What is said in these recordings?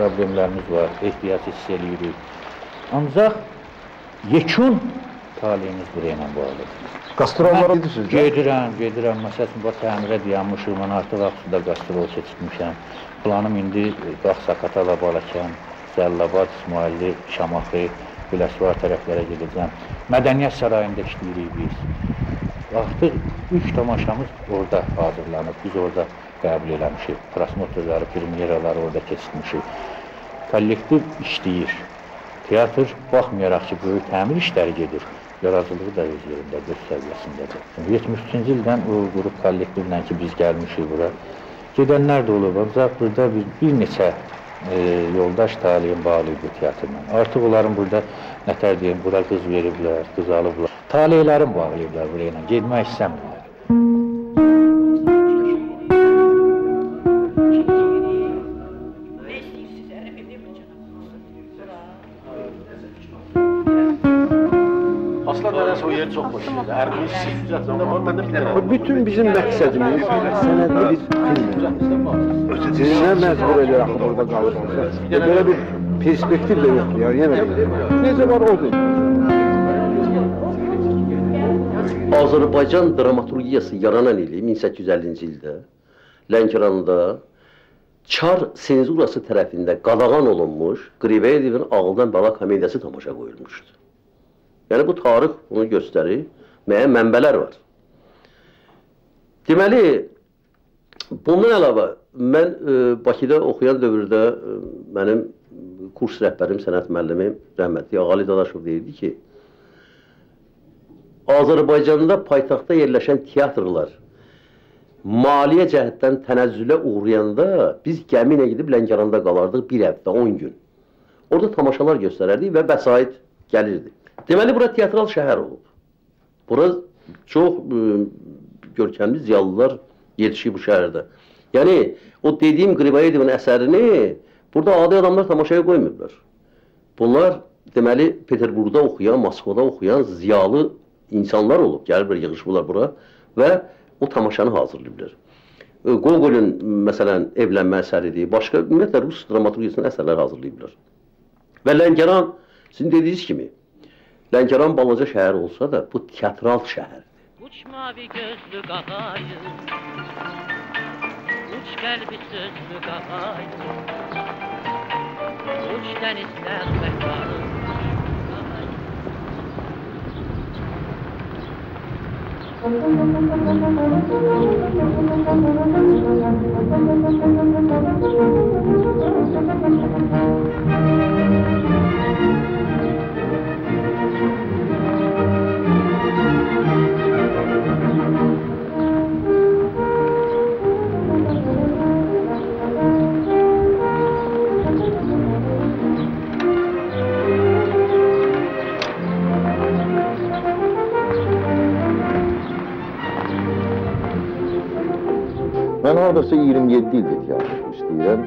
problemlərimiz var, ehtiyac hiss edirik. Ancaq yekun taliyimiz buraya ilə bağlıdır. Qastrollara gidirsiniz? Gedirəm. Məsələn, bax, təmirə dayanmışıq, mən artıq vaxtında qastrol keçirmişəm. Planım indi Qaxsaqatala, Balakən, Zəllabad, İsmailli, Şamaxı, Biləsuvar tərəflərə gedəcəm. Mədəniyyət sarayında işləyirik biz. Artıq 3 tamaşamız orada hazırlanıb, biz orada qəbul eləmişik. Prosmotorları, premyeraları orada keçirmişik. Kollektiv işləyir. Teatr baxmayaraq ki, böyük təmir işləri gedir. Yaradıcılığı da öz yerində, öz səviyyəsindədir. 73-cü ildən o qrup kollektivlə ki, biz gəlmişik bura. Gedənlər də olub, ancaq burada bir neçə yoldaş taliyin bağlıydı teatrla. Artıq onların burada, nətər deyim, bura qız veriblər, qız alıblar. Taliyələrin bağlayıblar buraya ilə, gedmək istəmirlər. Bütün bizim məqsədimiz sənədli bir filmdir. Sizə məcbur edir axı burada qalmışsınız. Belə bir perspektiv də yoxdur, yəni necə var odur. Azərbaycan dramaturgiyası yaranan ili 1850-ci ildə Lənkəranda Çar senzurası tərəfində qadağan olunmuş Qribeyevin Ağıldan Bala komediyası tamaşa qoyulmuşdu. Yəni bu tarix bunu göstərir, müəyyən mənbələr var. Deməli, bundan əlavə, mən Bakıda oxuyan dövrdə mənim kurs rəhbərim, sənət müəllimim, rəhmətli Ağali Dadaşov deyirdi ki, Azərbaycanda paytaxtda yerləşən teatrlar maliyyə cəhətdən tənəzzülə uğrayanda biz gəmi ilə gedib Lənkəranda qalardıq bir həftə, 10 gün. Orada tamaşalar göstərərdik və vəsait gəlirdi. Deməli, bura teatral şəhər olub. Bura çox görkəmli ziyalılar yetişir bu şəhərdə. Yəni, o dediyim Qriboyedovun əsərini burada adi adamlar tamaşaya qoymurlar. Bunlar, deməli, Peterburqda oxuyan, Moskvada oxuyan ziyalı insanlar olub. Gəliblər, yığışırlar bura və o tamaşanı hazırlayırlar. Gogol'ün, məsələn, evlənmə əsəridir. Başqa, ümumiyyətlə, Rus dramaturgiyasının əsərləri hazırlayırlar. Və Lənkəran, sizin dediyiniz kimi, Lənkəran balaca şəhər olsa da, bu teatral şəhərdir. Uç mavi gözlü qağayı, uç qəlbi sözlü qağayı, uç dənizlər məhvarı. Mən oradasa 27 ildir teatr işləyirəm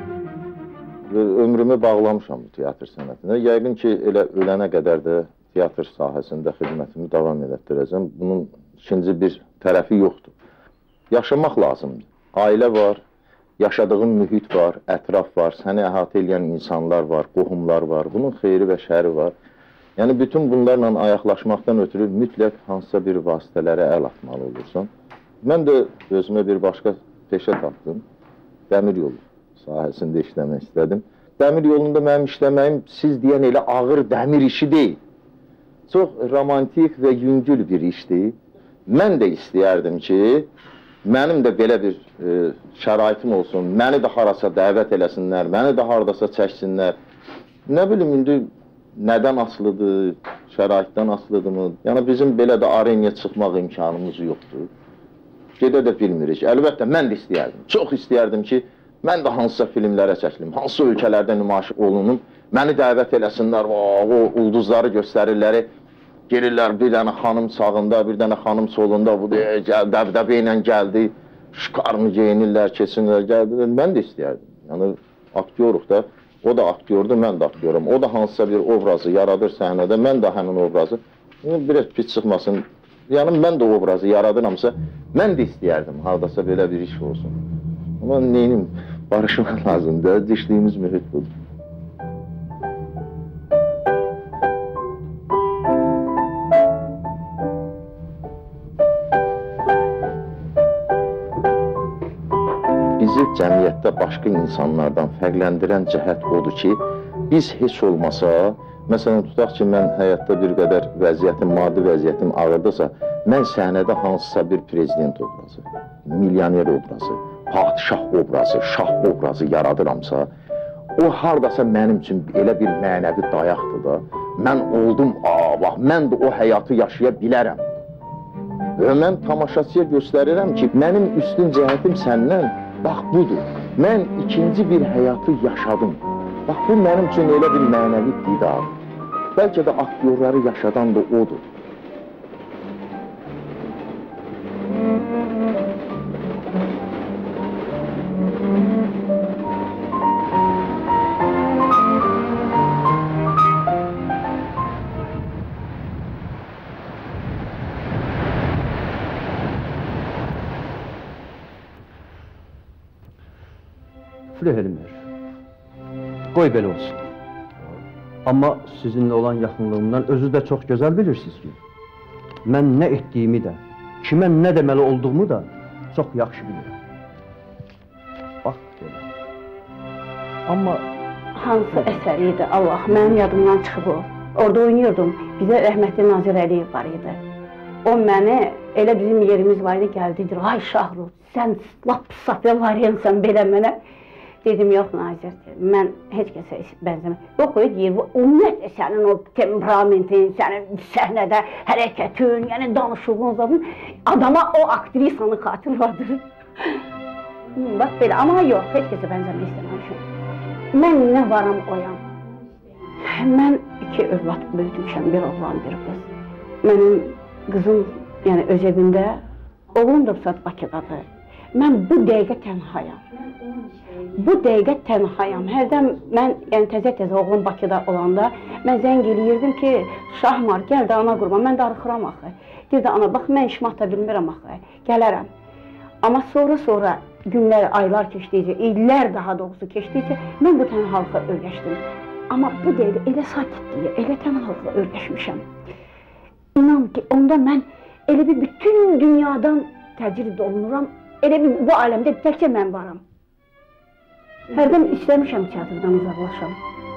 və ömrümü bağlamışam bu teatr sənətinə. Yəqin ki, elə ölənə qədər də teatr sahəsində xidmətimi davam elətdirəcəm. Bunun ikinci bir tərəfi yoxdur. Yaşamaq lazımdır. Ailə var, yaşadığın mühit var, ətraf var, səni əhatə edən insanlar var, qohumlar var, bunun xeyri və şəri var. Yəni, bütün bunlarla ayaqlaşmaqdan ötürü mütləq hansısa bir vasitələrə əl atmalı olursan. Mən də özümə bir başqa peşə tapdım. Dəmir yolu sahəsində işləmək istədim. Dəmir yolunda mənim işləməyim siz deyən elə ağır dəmir işi deyil. Çox romantik və yüngül bir işdir. Mən də istəyərdim ki, mənim də belə bir şəraitim olsun, məni də harasa dəvət eləsinlər, məni də haradasa çəksinlər. Nə bilim, indi nədən asılıdır, şəraitdən asılıdırmı? Yəni, bizim belə də arenaya çıxmaq imkanımız yoxdur. Gedə də bilmirik. Əlbəttə, mən də istəyərdim. Çox istəyərdim ki, mən də hansısa filmlərə çəkilim, hansısa ölkələrdə nümayiş olunum, məni dəvət eləsinlər, o ulduzları göstərirlər, gelirlər bir dənə xanım sağında, bir dənə xanım solunda, bu dəbdəbə ilə gəldi, şükarını geyinirlər, keçinirlər, gəldilər. Mən də istəyərdim. Yəni, aktyoruq da, o da aktyordur, mən də aktyorum. O da hansısa bir obrazı yaradır səhnədə, mən də həmin obrazı, biraz pis çıxmasın, yəni mən də obrazı yaradıramsa, mən də istəyərdim, hardasa belə bir iş olsun. Amma neynim, barışmaq lazımdır, dişliyimiz mühit budur. cəmiyyətdə başqa insanlardan fərqləndirən cəhət odur ki, biz heç olmasa, məsələn, tutaq ki, mən həyatda bir qədər vəziyyətim, maddi vəziyyətim ağırdısa, mən səhnədə hansısa bir prezident obrazı, milyoner obrazı, padişah obrazı, şah obrazı yaradıramsa, o hardasa mənim üçün elə bir mənəvi dayaqdır da, mən oldum, bax, mən də o həyatı yaşaya bilərəm. Və mən tamaşaçıya göstərirəm ki, mənim üstün cəhətim səndən, bax, budur. Mən ikinci bir həyatı yaşadım. Bax, bu mənim üçün elə bir mənəvi qidadır. Bəlkə də aktyorları yaşadan da odur. Elmer, qoy belə olsun. Amma sizinlə olan yaxınlığımdan özü də çox gözəl bilirsiniz ki, mən nə etdiyimi də, kimə nə deməli olduğumu da çox yaxşı bilirəm. Bax, belə. Amma... Hansı əsəri idi, Allah, mənim yadımdan çıxıb o. Orada oynuyordum, bizə rəhmətli Nazir Əliyev var idi. O məni, elə bizim yerimiz var idi, gəldi, deyir, ay Şahruz, sən lap safya variyansan belə mənə. Dedim, yox, Nazir, mən heç kəsə bənzəməm. Yox, deyir, ümumiyyətlə sənin o temperamentin, sənin səhnədə hərəkətin, yəni danışığın zadın, adama o aktrisanı xatırladır. Bax, belə, amma yox, heç kəsə bənzəmək istəməmişim. Mən nə varam oyam. Mən 2 övlad böyütmüşəm, bir oğlan, bir qız. Mənim qızım, yəni öz evində, oğlum da Bakıdadır. Mən bu dəqiqə tənhayam. Bu dəqiqə tənhayam. Hərdən mən, yəni təzə-təzə oğlum Bakıda olanda, mən zəng eləyirdim ki, Şahmar, gəl də ana qurban, mən darıxıram axı. Deyir də, ana, bax, mən işimi ata bilmirəm axı, gələrəm. Amma sonra günlər, aylar keçdikcə, illər daha doğrusu keçdikcə, mən bu tənhalıqla öyrəşdim. Amma bu dəqiqə elə sakitliyə, elə tənhalıqla öyrəşmişəm. İnan ki, onda mən elə bir bütün dünyadan təcrid olunuram, elə bir bu aləmdə təkcə mən varam. Hərdən istəmişəm teatrdan uzaqlaşam.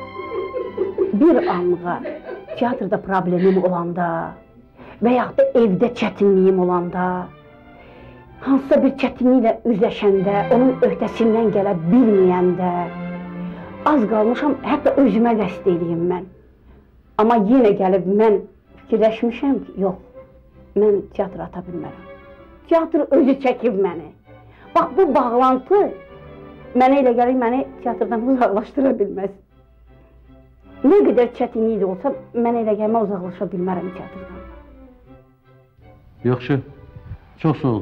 Bir anlığa teatrda problemim olanda və yaxud da evdə çətinliyim olanda, hansısa bir çətinliklə üzləşəndə, onun öhdəsindən gələ bilməyəndə, az qalmışam, hətta özümə qəsd edeyim mən. Amma yenə gəlib mən fikirləşmişəm ki, yox, mən teatr ata bilmərəm. Teatr özü çəkib məni. Bax, bu bağlantı mənə elə gəlir, məni teatrdan uzaqlaşdıra bilməz. Nə qədər çətinlik də olsa, mənə elə gəlmə uzaqlaşa bilmərəm teatrdan. Yaxşı, çox sağ ol.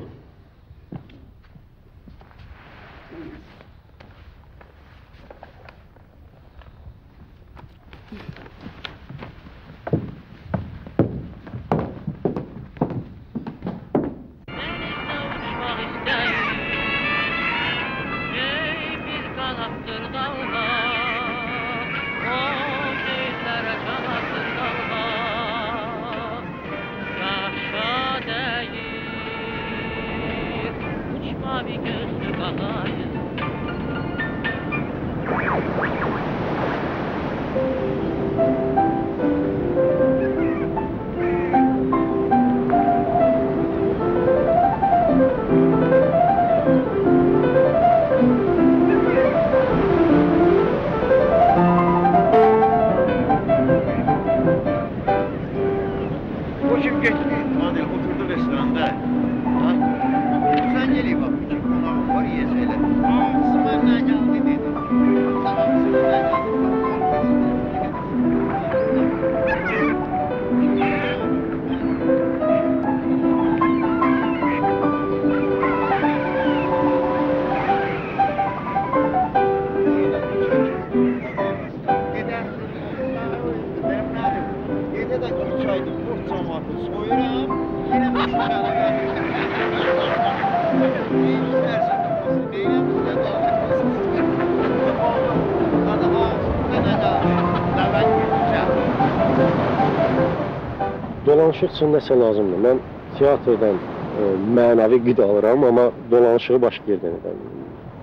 Dolanışıq üçün nəsə lazımdır. Mən teatrdan mənəvi qida alıram, amma dolanışığı başqa yerdən edəm.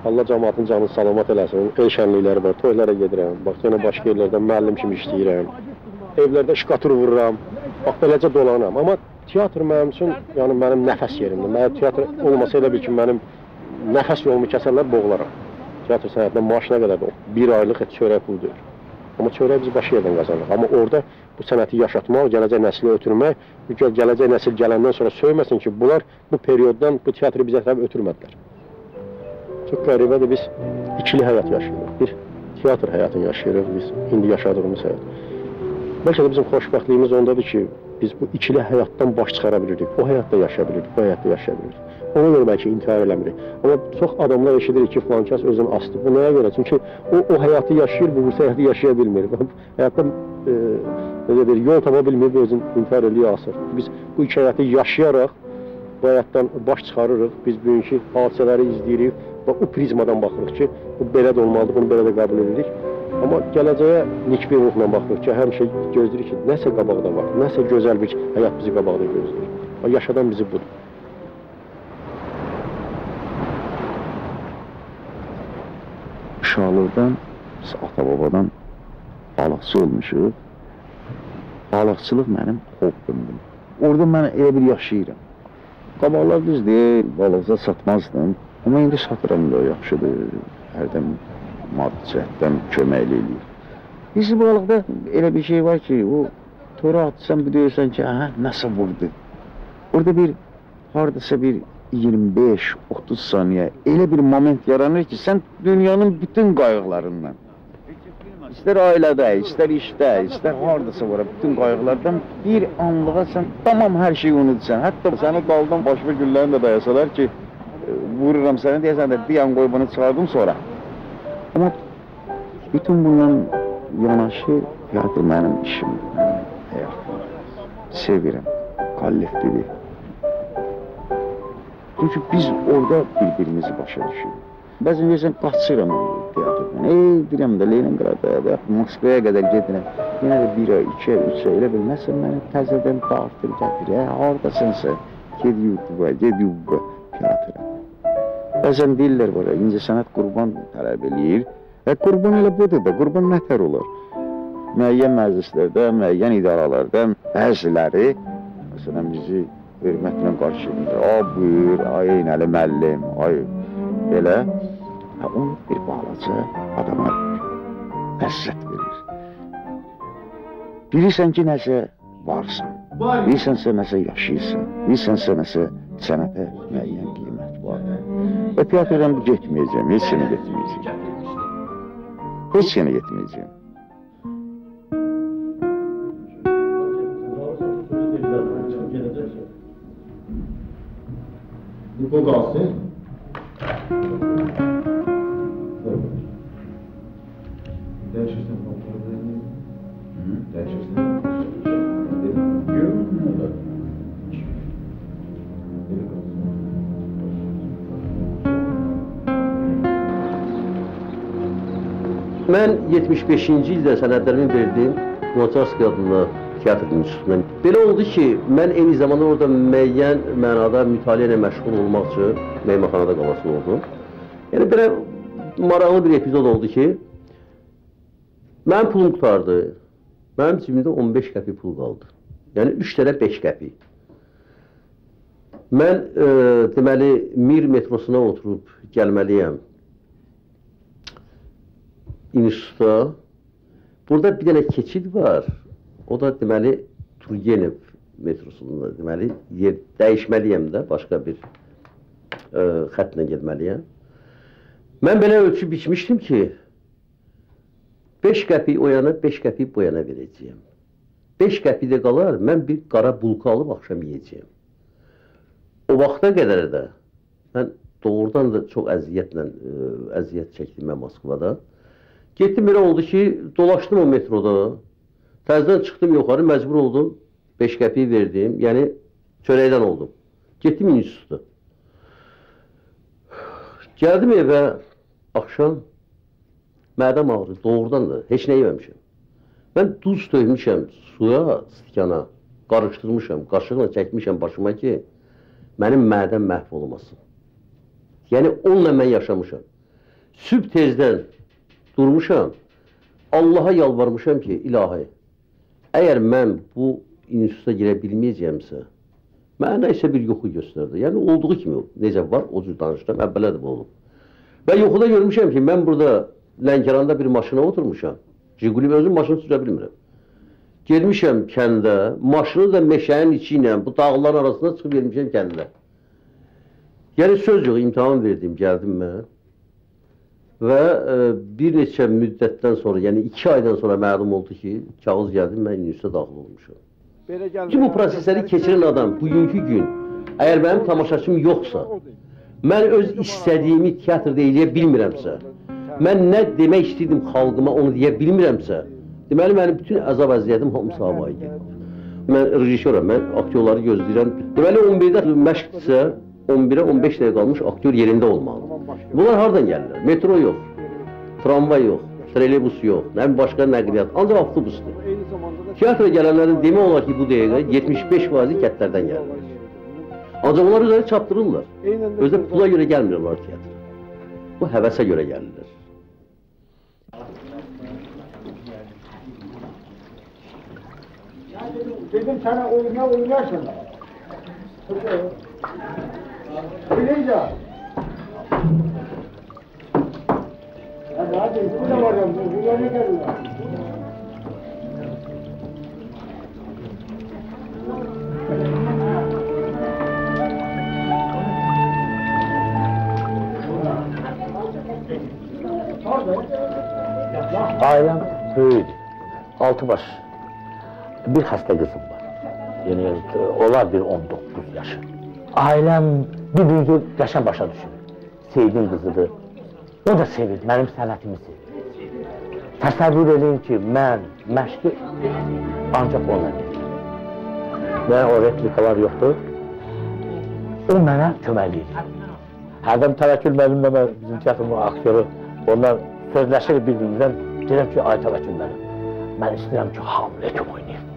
Allah cəmaatın canını salamat eləsin. El şənlikləri var, toylara gedirəm. Bax, yenə başqa yerlərdə müəllim kimi işləyirəm. Evlərdə şkatur vururam. Bax, beləcə dolanıram. Amma teatr mənim üçün, yəni mənim nəfəs yerimdir. Mənim teatr olmasa elə bil ki, mənim nəfəs yolumu kəsərlər, boğularam. Teatr sənətində maaş nə qədərdir? Bir aylıq çörək pul deyir. Amma çörək biz başqa yerdən qazanırıq. Amma orada bu sənəti yaşatmaq, gələcək nəslə ötürmək, gələcək nəsil gələndən sonra söyməsin ki, bunlar bu perioddan bu teatrı bizə tərəf ötürmədilər. Çox qəribədir, biz ikili həyat yaşayırıq. Bir teatr həyatını yaşayırıq, biz indi yaşadığımız həyat. Bəlkə də bizim xoşbəxtliyimiz ondadır ki, biz bu ikili həyatdan baş çıxara bilirdik. O həyatda yaşaya bilirdik, bu həyatda yaşaya bilirdik. Ona görə bəlkə intihar eləmirik. Amma çox adamlar eşidirik ki, filan kəs özünü asdı. Bu nəyə görə? Çünki o həyatı yaşayır, bu həyatı yaşaya bilmir. Həyatda yol tapa bilmir, özünü intihar eləyə asır. Biz bu iki həyatı yaşayaraq bu həyatdan baş çıxarırıq. Biz bugünkü hadisələri izləyirik və o prizmadan baxırıq ki, bu belə də olmalıdır, bunu belə də qəbul edirik. Amma gələcəyə nikbir ruhla baxırıq ki, həmişə gözləyirik ki, nəsə qabaqda var, nəsə gözəl bir həyat bizi qabaqda gözləyir. Yaşadan bizi budur. Uşaqlıqdan, biz ata-babadan balıqçı olmuşuq. Balıqçılıq mənim hobbimdir. Orada mən elə bir yaşayıram. Qabaqlar düzdür, balıqca satmazdım. Amma indi satıram da yaxşıdır. Hərdən maddi cəhətdən köməkli eləyir. Biz balıqda elə bir şey var ki, o tora atsan, biliyorsan ki, nəsə vurdu. Orada bir, haradasa bir 25-30 saniyə elə bir moment yaranır ki, sən dünyanın bütün qayıqlarından, istər ailədə, istər işdə, istər haradasa var, bütün qayıqlardan bir anlığa sən tamam hər şeyi unudursan. Hətta səni daldan başqa güllərini də dayasalar ki, vururam səni deyəsən də bir an qoy bunu çıxardım sonra. Amma bütün bundan yanaşı teatr mənim işimdir, mənim həyatım. Sevirəm, kollektivi. Çünki biz orada bir-birimizi başa düşürük. Bəzən deyirsən, qaçıram teatrdan. Deyirəm də Leningrada və Moskvaya qədər gedirəm. Yenə də 1 ay, 2 ay, 3 ay elə bilməzsən, məni təzədən dartır, gətir. Haradasınsa, ged YouTube'a, ged YouTube'a teatra. Bəzən deyirlər var, incəsənət qurban tələb eləyir. Qurban elə budur da, qurban nətər olur? Müəyyən məclislərdə, müəyyən idarələrdə bəziləri, məsələn, bizi hörmətlə qarşılayır. Buyur, ay Eynəli müəllim, ay belə. Onun bir balaca adama ləzzət verir. Bilirsən ki, nəsə varsan, bilirsənsə nəsə yaşayırsan, bilirsənsə nəsə sənətə müəyyən qiymət var. Və teatrdan getməyəcəm, heç sənə getməyəcəm. Heç sənə getməyəcəm. Bu qalsın. Dəyişirsən paltarlarını. Dəyişirsən. Görünmüyor. Mən 75-ci ildə sənədlərimi verdim Moçarski adında teatr institutundan. Belə oldu ki, mən eyni zamanda orada müəyyən mənada mütaliə ilə məşğul olmaq üçün meyməxanada qalasın oldum. Yəni, belə maraqlı bir epizod oldu ki, mənim pulum qutardı. Mənim cibimdə 15 qəpik pul qaldı. Yəni, 3 dənə 5 qəpik. Mən, deməli, Mir metrosuna oturub gəlməliyəm instituta. Burada bir dənə keçid var. O da deməli Turgenev metrosunda deməli yer dəyişməliyəm də, başqa bir xəttlə getməliyəm. Mən belə ölçü biçmişdim ki, 5 qəpik o yana, 5 qəpik bu yana verəcəyəm. 5 qəpik də qalar, mən bir qara bulka alıb axşam yiyəcəyəm. O vaxta qədər də mən doğrudan da çox əziyyət çəkdim mən Moskvada. Getdim, belə oldu ki, dolaşdım o metroda. Təzdən çıxdım yuxarı, məcbur oldum, 5 qəpiyi verdim, yəni çörəkdən oldum. Getdim instituta. Gəldim evə, axşam, mədəm ağrı, doğrudan da, heç nə yeməmişəm. Mən duz töymüşəm suya, stikana, qarışdırmışam, qaşıqla çəkmişəm başıma ki, mənim mədəm məhv olmasın. Yəni, onunla mən yaşamışam. Sübh tezdən durmuşam, Allaha yalvarmışam ki, ilahi, əgər mən bu instituta girə bilməyəcəmsə, mənə nə isə bir yoxu göstərdi. Yəni, olduğu kimi, necə var, o cür danışıram, əvvələ də bu olub. Və yoxuda görmüşəm ki, mən burada Lənkəranda bir maşına oturmuşam, Jiguli özüm maşını sürə bilmirəm. Gelmişəm kəndə, maşını da meşənin içi ilə, bu dağların arasında çıxıb gelmişəm kəndə. Yəni, söz yox, imtihan verdim, gəldim mən. Və bir neçə müddətdən sonra, yəni 2 aydan sonra məlum oldu ki, kağız gəldi, mən instituta daxil olmuşam. Ki, bu prosesləri keçirən adam bugünkü gün, əgər mənim tamaşaçım yoxsa, mən öz istədiyimi teatrda eləyə bilmirəmsə, mən nə demək istəyirdim xalqıma onu deyə bilmirəmsə, deməli, mənim bütün əzab əziyyətim hamısı havaya gedir. Mən rejisyoram, mən aktyorları gözləyirəm. Deməli, 11-də məşqdirsə, 11-ə 15 dəqiqə qalmış aktyor yerində olmalı. Bunlar hardan gəlirlər? Metro yox, tramvay yox, trolleybus yox, nə başqa nəqliyyat, ancaq avtobusdur. Teatra gələnlərin demək olar ki, bu dəqiqə 75% kətlərdən gəlirlər. Ancaq onlar üzəri çapdırırlar. Özdə pula görə gəlmirlər teatra. Bu həvəsə görə gəlirlər. Dedim sana oynarsan. Bileyce. Hadi bu da var ya, bu ne geliyor? Ailem böyüdü. 6 baş. Bir hasta kızım var. Yani olar bir 19 yaşı. Ailem bir büyüdü, yaşam başa düşür. Sevdiğim kızıdır. O da sevir, benim sənətimi sevir. Təsəvvür edin ki, mən məşqi ancaq ona verir. Və o replikalar yoxdur. O mənə kömək edir. Hərdən Təvəkkül müəllimlə bizim teatrın aktyoru, onlar sözləşir bir-birimizdən. Deyirəm ki, ay Təvəkkül müəllim, mən istəyirəm ki, Hamleti oynayayım.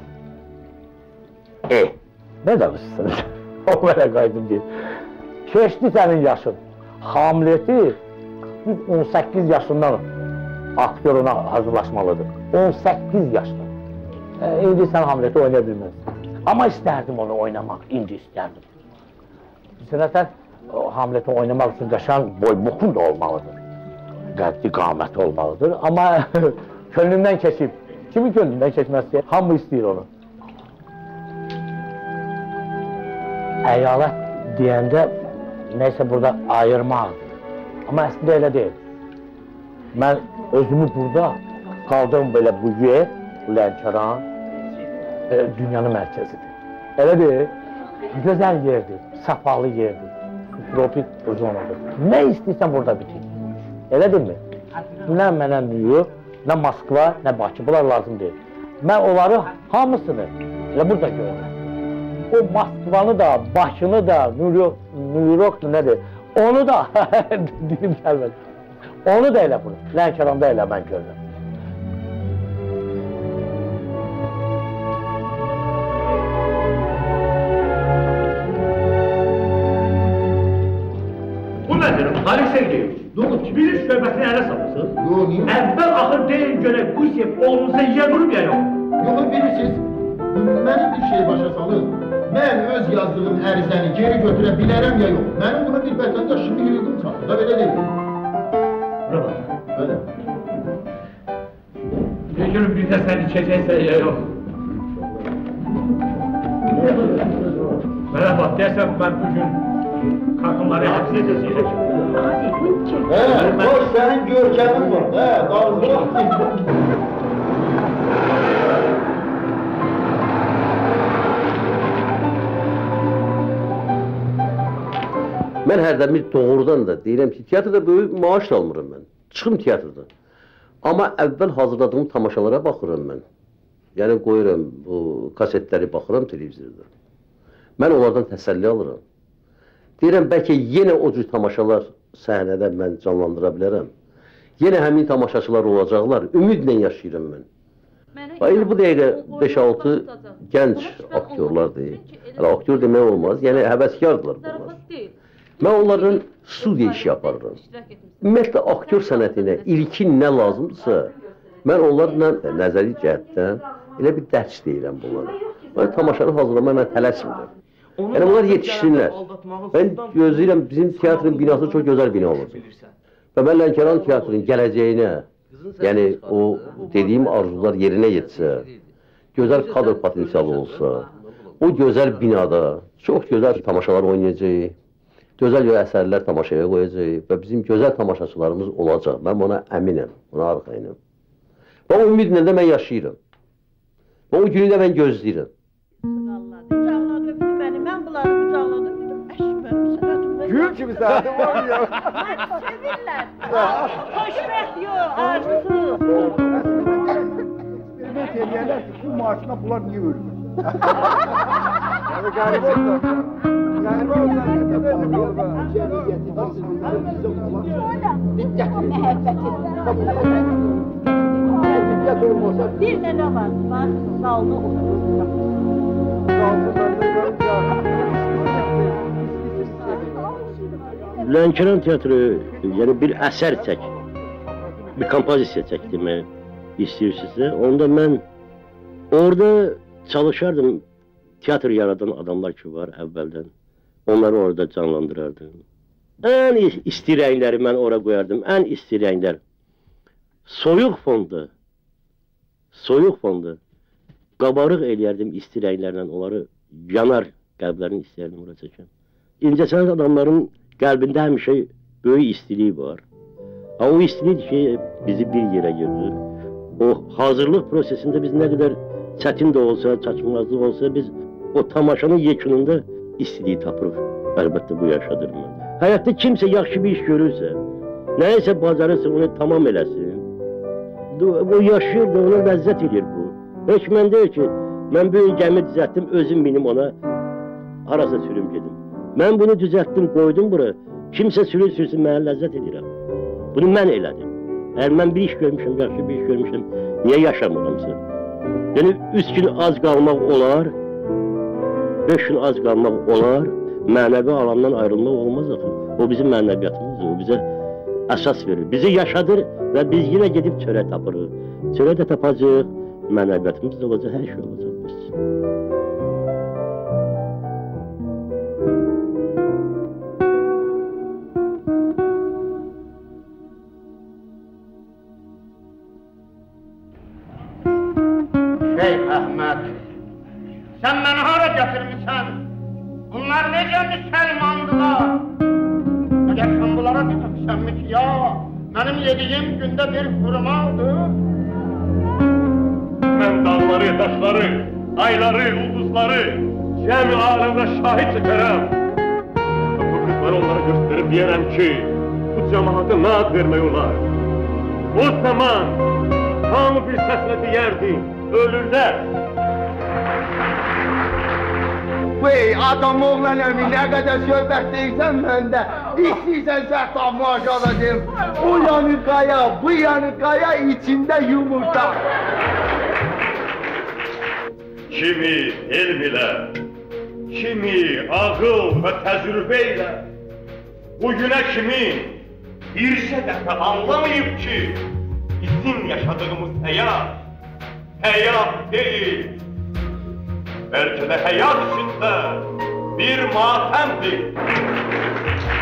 Nə demişsiniz? O mənə qaydım deyir. Keçdi sənin yaşın. Hamleti 18 yaşından aktyoruna hazırlaşmalıdır. 18 yaşında. İndi sən Hamleti oynaya bilməzsin. Amma istərdim onu oynamaq, indi istərdim. Sənətən Hamleti oynamaq üçün qəşən boy-buxun da olmalıdır. Qəddi qaməti olmalıdır. Amma könlümdən keçib. Kimin könlümdən keçməz ki? Hamı istəyir onu. Əyalət deyəndə neysə burada ayırmaqdır. Amma əslində elə deyil. Mən özümü burada qaldığım belə bu yer, Lənkəran, dünyanın mərkəzidir. Elə deyil, gözəl yerdir, səfalı yerdir, tropik zonadır. Nə istəyirsən burada bitir. Elə deyilmi? Nə mənə New York, nə Moskva, nə Bakı, bunlar lazım deyil. Mən onları hamısını elə burada görürəm. O Moskvanı da, Bakını da, New York'da nədir? Onu da, dilim gəlmədi. Onu da elə bunu, Lənkəranda elə mən görürəm. Bu nədir? Halis Sergeyeviç, ne olub ki, bir iş növbətini ələ salırsın? Yox, niyə? Əvvəl axır deyin görək, Qusev oğlunuza yiyə durub ya yox? Yox, bilirsiniz, mənim bir şey başa salın. Mən öz yazdığım ərizəni geri götürə bilərəm ya yox. Mənim buna bir vətəndaş kimi hüququm çatır da, belə deyil. Bura bax. Öyle. Bir gün bir də sən içəcəksən ya yox. Mənə bax, deyəsən mən bugün qadınları həbs edəcəyəm. Hoş sənin görkəmin var, qalsın. Mən hərdən bir doğrudan da deyirəm ki, teatrda böyük maaş almıram mən. Çıxım teatrdan. Amma əvvəl hazırladığım tamaşalara baxıram mən. Yəni qoyuram, bu kasetləri baxıram televizorda. Mən onlardan təsəlli alıram. Deyirəm, bəlkə yenə o cür tamaşalar səhnədə mən canlandıra bilərəm. Yenə həmin tamaşaçılar olacaqlar. Ümidlə yaşayıram mən. İndi bu dəqiqə 5-6 gənc aktyorlar deyil. Aktyor demək olmaz, yəni həvəskardırlar bunlar. Mən onların studiya işi yaparım. Ümumiyyətlə, aktyor sənətinə ilkin nə lazımdırsa, mən onlarla nəzəri cəhətdən elə bir dərs deyirəm bunlara. Mən tamaşanı hazırlamaya tələsmirəm. Yəni, bunlar yetişsinlər. Mən gözləyirəm, bizim teatrın binası çox gözəl bina olacaq. Və mən Lənkəran teatrının gələcəyinə, yəni o dediyim arzular yerinə yetsə, gözəl kadr potensialı olsa, o gözəl binada çox gözəl tamaşalar oynayacaq, gözəl əsərlər tamaşaya qoyacaq və bizim gözəl tamaşaçılarımız olacaq. Mən buna əminəm, buna arxayınım. Və o ümidlə də mən yaşayıram. Və o günü də mən gözləyirəm. Qucaqladı, öpdü məni, mən bunları qucaqladım, dedim, mənim sənətimdə... Gül kimi sənətim var ya. Məni sevirlər. Xoşbəxt yox, arzusuz. Eksperiment eləyərlər ki, bu maaşına bunlar niyə ölmür? Qəribə olsan. Qəribə olsan. Bir də nə var? Bax, salda oturur. Lənkəran teatrı yəni bir əsər çək, bir kompozisiya çək demək istəyirsinizsə, onda mən orada çalışardım, teatr yaradan adamlar ki var əvvəldən, onları orada canlandırardım. Ən isti rəngləri mən ora qoyardım, ən isti rənglər. Soyuq fonda, qabarıq eləyərdim isti rənglərlə, onları yanar qəlblərini istəyərdim ora çəkəm. İncəsənət adamların qəlbində həmişə böyük istilik var. O istilik ki, bizi bir yerə yığır. O hazırlıq prosesində biz nə qədər çətin də olsa, çaçmazlıq olsa, biz o tamaşanın yekununda istiliyi tapırıq. Əlbəttə bu yaşadır mən. Həyatda kimsə yaxşı bir iş görürsə, nəyəsə bacarırsa onu tamam eləsin. O yaşayır da ona ləzzət edir bu. Heç mən deyir ki, mən bu gəmi düzəltdim, özüm minim ona, harasa sürüm gedim. Mən bunu düzəltdim, qoydum bura, kimsə sürsün, mənə ləzzət edirəm. Bunu mən elədim. Əgər mən bir iş görmüşəm, yaxşı bir iş görmüşəm, niyə yaşamıramsa? Yəni, 3 gün az qalmaq olar, 5 gün az qalmaq olar, mənəvi alandan ayrılmaq olmaz axı. O bizim mənəviyyatımızdır, o bizə əsas verir. Bizi yaşadır və biz yenə gedib çörək tapırıq. Çörək də tapacaq, mənəviyyatımız da olacaq, hər şey olacaq biz. Şeyh Əhməd, sən məni hara gətirmişsən? Bunlar necə müsəlmandılar? Əgər sən bunlara deməmişsənmi ki, ya, mənim yediyim gündə bir xurmadır? Mən dağları, daşları, ayları, ulduzları, cəmi aləmdə şahid çəkərəm. Bu qızları onlara göstərib deyərəm ki, bu cəmaata naat vermək olar. O zaman hamı bir səslə deyərdi, ölürlər. Vey, adam oğlan əmi, nə qədər söhbət deyirsən məndə, istəyirsən səhtan maşala deyim, o yanı qaya, bu yanı qaya, içində yumurta. Kimi elm ilə, kimi ağıl və təcrübə ilə, bugünə kimi bircə dəfə anlamayıb ki, bizim yaşadığımız həyat, həyat deyil. Bəlkə də həyat içində bir matəmdir.